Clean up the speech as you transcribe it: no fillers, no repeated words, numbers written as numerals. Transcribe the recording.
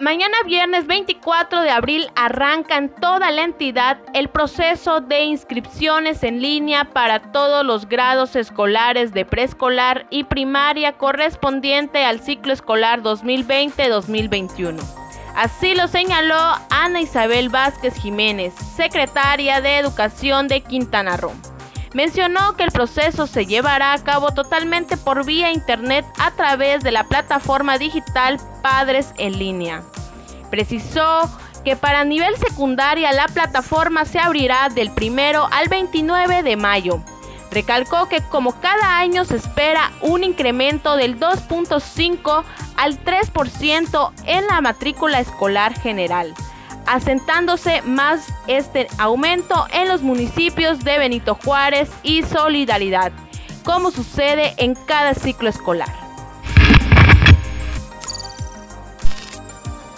Mañana viernes 24 de abril arranca en toda la entidad el proceso de inscripciones en línea para todos los grados escolares de preescolar y primaria correspondiente al ciclo escolar 2020-2021. Así lo señaló Ana Isabel Vázquez Jiménez, secretaria de Educación de Quintana Roo. Mencionó que el proceso se llevará a cabo totalmente por vía internet a través de la plataforma digital Padres en Línea. Precisó que para nivel secundaria la plataforma se abrirá del 1 al 29 de mayo. Recalcó que como cada año se espera un incremento del 2.5 al 3% en la matrícula escolar general, asentándose más este aumento en los municipios de Benito Juárez y Solidaridad, como sucede en cada ciclo escolar.